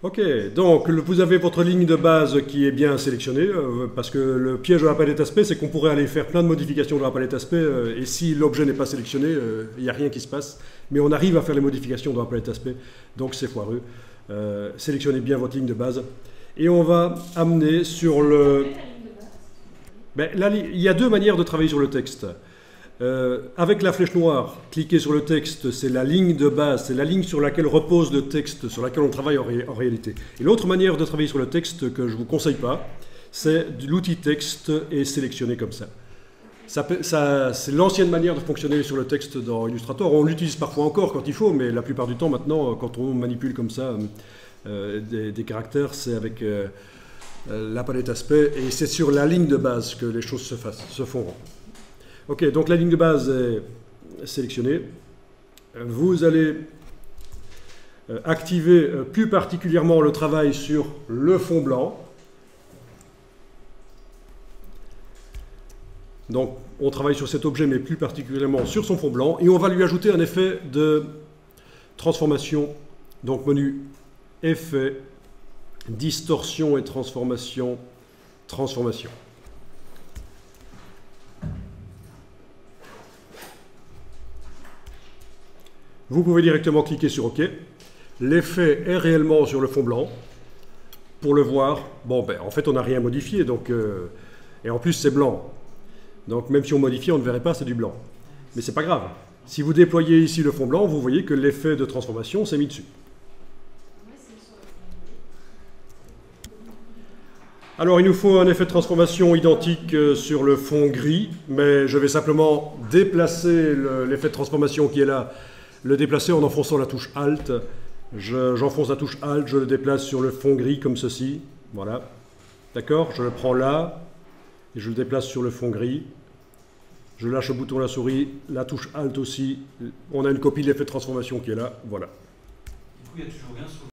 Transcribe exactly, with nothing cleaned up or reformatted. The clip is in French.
Ok, donc le- vous avez votre ligne de base qui est bien sélectionnée, euh, parce que le piège de la palette aspect, c'est qu'on pourrait aller faire plein de modifications dans la palette aspect, euh, et si l'objet n'est pas sélectionné, euh, il n'y a rien qui se passe. Mais on arrive à faire les modifications dans la palette aspect, donc c'est foireux. Euh, sélectionnez bien votre ligne de base. Et on va amener sur le... Ben, là, il y a deux manières de travailler sur le texte. Euh, avec la flèche noire, cliquez sur le texte, c'est la ligne de base, c'est la ligne sur laquelle repose le texte, sur laquelle on travaille en, ré en réalité. Et l'autre manière de travailler sur le texte que je ne vous conseille pas, c'est l'outil texte et sélectionner comme ça. ça, ça c'est l'ancienne manière de fonctionner sur le texte dans Illustrator. On l'utilise parfois encore quand il faut, mais la plupart du temps maintenant, quand on manipule comme ça euh, des, des caractères, c'est avec euh, la palette aspect, et c'est sur la ligne de base que les choses se, fassent, se font. Ok, donc la ligne de base est sélectionnée. Vous allez activer plus particulièrement le travail sur le fond blanc. Donc on travaille sur cet objet, mais plus particulièrement sur son fond blanc. Et on va lui ajouter un effet de transformation. Donc menu Effet, Distorsion et Transformation, Transformation. Vous pouvez directement cliquer sur OK. L'effet est réellement sur le fond blanc. Pour le voir, bon, ben, en fait, on n'a rien modifié. Donc, euh, et en plus, c'est blanc. Donc, même si on modifie, on ne verrait pas, c'est du blanc. Mais c'est pas grave. Si vous déployez ici le fond blanc, vous voyez que l'effet de transformation s'est mis dessus. Alors, il nous faut un effet de transformation identique sur le fond gris. Mais je vais simplement déplacer l'effet de transformation qui est là, le déplacer en enfonçant la touche Alt. J'enfonce la touche Alt, je le déplace sur le fond gris comme ceci. Voilà. D'accord? Je le prends là et je le déplace sur le fond gris. Je lâche le bouton de la souris, la touche Alt aussi. On a une copie de l'effet de transformation qui est là. Voilà. Du coup, il y a toujours rien sur